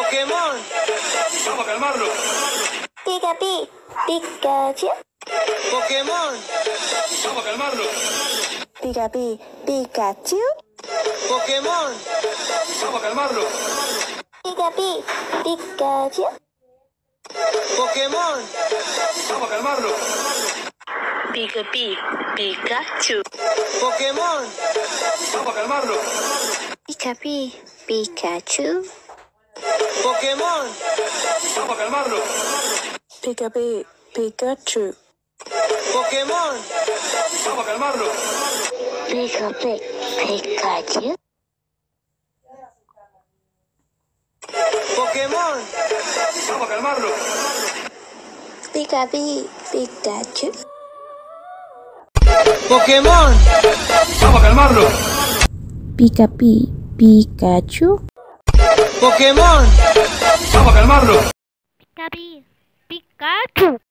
Pokémon. Vamos a calmarlo. Pikapi, Pikachu. Pokémon. Vamos a calmarlo. Pikapi, Pikachu. Pokémon. Vamos a calmarlo. Pikapi, Pikachu. Pokémon. Vamos a calmarlo. Pikapi, Pikachu. Pokémon. Vamos a calmarlo. Pikapi, Pikachu. Pokémon. Vamos a calmarlo. Pikapi, Pikachu. Pokémon. Vamos a calmarlo. Pikapi, Pikachu. Pokémon. Vamos a calmarlo. Pikapi, Pikachu. Pokémon. Vamos a calmarlo. Pikapi, Pikachu. Pokémon. Vamos a calmarlo. Pikapi, Pikachu.